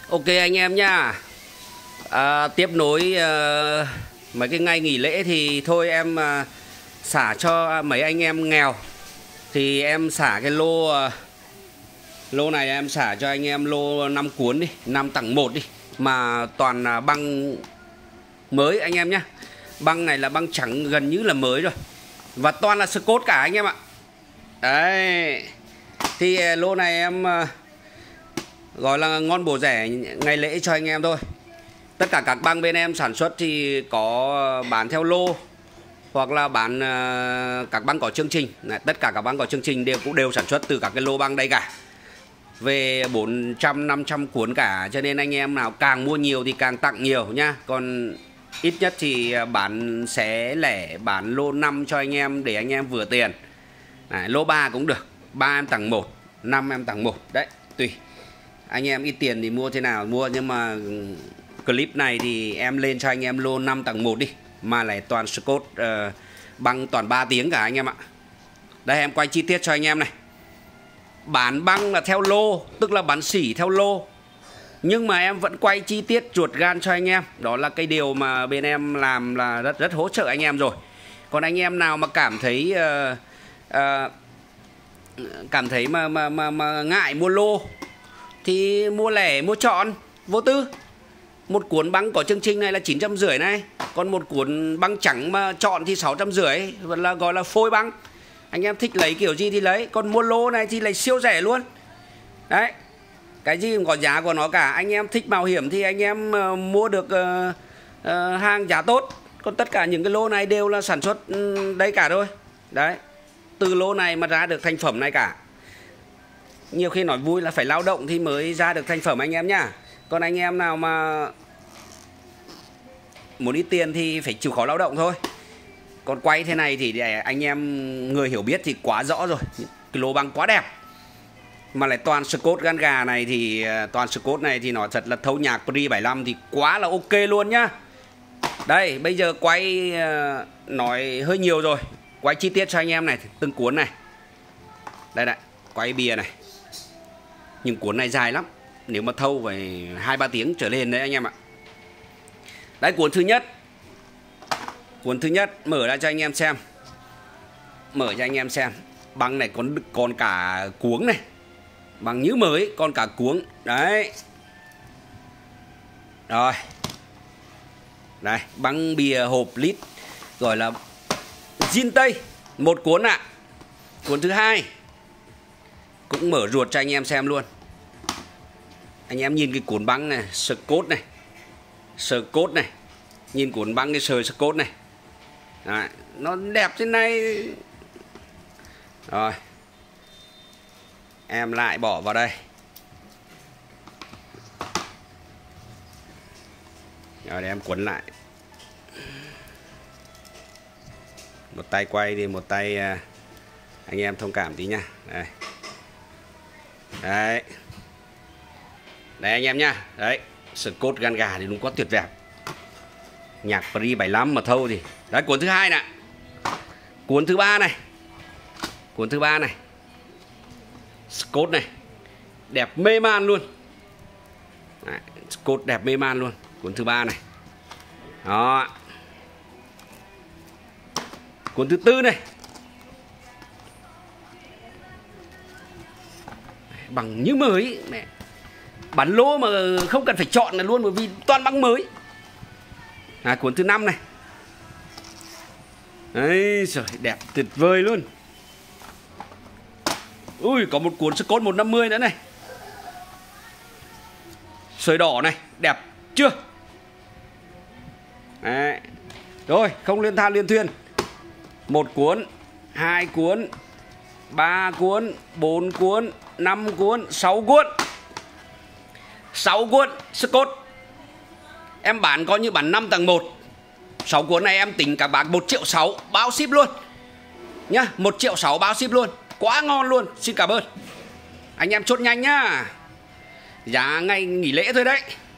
Ok anh em nhá. Tiếp nối mấy cái ngày nghỉ lễ thì thôi em xả cho mấy anh em nghèo. Thì em xả cái lô này em xả cho anh em lô 5 cuốn đi, 5 tặng 1 đi. Mà toàn là băng mới anh em nhá. Băng này là băng trắng gần như là mới rồi. Và toàn là Scott cả anh em ạ. Đấy. Thì lô này em gọi là ngon bổ rẻ ngày lễ cho anh em thôi. Tất cả các băng bên em sản xuất thì có bán theo lô hoặc là bán các băng có chương trình. Tất cả các băng có chương trình đều sản xuất từ các cái lô băng đây cả. Về 400-500 cuốn cả. Cho nên anh em nào càng mua nhiều thì càng tặng nhiều nhá. Còn ít nhất thì bán xé lẻ, bán lô 5 cho anh em để anh em vừa tiền. Đấy, lô 3 cũng được, 3 em tặng 1, 5 em tặng 1. Đấy, tùy. Anh em ít tiền thì mua thế nào mua. Nhưng mà clip này thì em lên cho anh em lô 5 tặng 1 đi. Mà lại toàn Scott băng toàn 3 tiếng cả anh em ạ. Đây em quay chi tiết cho anh em này. Bán băng là theo lô, tức là bán sỉ theo lô. Nhưng mà em vẫn quay chi tiết ruột gan cho anh em. Đó là cái điều mà bên em làm là rất hỗ trợ anh em rồi. Còn anh em nào mà cảm thấy mà ngại mua lô thì mua lẻ, mua chọn, vô tư. Một cuốn băng có chương trình này là 950 này. Còn một cuốn băng trắng mà chọn thì 650, vẫn là gọi là phôi băng. Anh em thích lấy kiểu gì thì lấy. Còn mua lô này thì lại siêu rẻ luôn. Đấy. Cái gì cũng có giá của nó cả. Anh em thích mạo hiểm thì anh em mua được hàng giá tốt. Còn tất cả những cái lô này đều là sản xuất đây cả thôi. Đấy. Từ lô này mà ra được thành phẩm này cả. Nhiều khi nói vui là phải lao động thì mới ra được thành phẩm anh em nhá. Còn anh em nào mà muốn ít tiền thì phải chịu khó lao động thôi. Còn quay thế này thì để anh em người hiểu biết thì quá rõ rồi. Cái lô băng quá đẹp. Mà lại toàn Scott gan gà này thì toàn Scott này thì nó thật là thâu nhạc Pri 75 thì quá là ok luôn nhá. Đây, bây giờ quay nói hơi nhiều rồi. Quay chi tiết cho anh em này, từng cuốn này. Đây này, quay bìa này. Nhưng cuốn này dài lắm. Nếu mà thâu phải 2-3 tiếng trở lên đấy anh em ạ. Đấy, cuốn thứ nhất. Cuốn thứ nhất mở ra cho anh em xem. Mở cho anh em xem. Băng này còn cả cuống này. Băng như mới, còn cả cuống. Đấy. Rồi. Đây, băng bìa hộp lít. Gọi là zin tây. Một cuốn ạ. Cuốn thứ hai cũng mở ruột cho anh em xem luôn. Anh em nhìn cái cuốn băng này, Scott này. Scott này. Nhìn cuốn băng cái sờ Scott này. Đấy, nó đẹp thế này. Rồi. Em lại bỏ vào đây. Rồi để em quấn lại. Một tay quay đi, một tay anh em thông cảm tí nha. Đây. Đấy. Đấy anh em nhá. Đấy, Scott gan gà thì đúng quá tuyệt đẹp. Nhạc Pri 75 mà thâu thì. Đấy, cuốn thứ hai nè. Cuốn thứ ba này. Cuốn thứ ba này. Scott này. Đẹp mê man luôn. Đấy, Scott đẹp mê man luôn. Cuốn thứ ba này. Đó. Cuốn thứ tư này. Bằng như mới mẹ. Bán lô mà không cần phải chọn là luôn, bởi vì toàn băng mới. Cuốn thứ 5 này. Đấy, trời, đẹp tuyệt vời luôn. Ui, có một cuốn Scott 150 nữa này. Sợi đỏ này, đẹp chưa? Đấy. Rồi, không liên than liên thuyên. Một cuốn, 2 cuốn, 3 cuốn, 4 cuốn, 5 cuốn, 6 cuốn. 6 cuốn Scott. Em bán coi như bán 5 tặng 1. 6 cuốn này em tính các bác 1,6 triệu bao ship luôn nhá. 1,6 triệu bao ship luôn. Quá ngon luôn. Xin cảm ơn. Anh em chốt nhanh nhá. Giá ngày nghỉ lễ thôi đấy.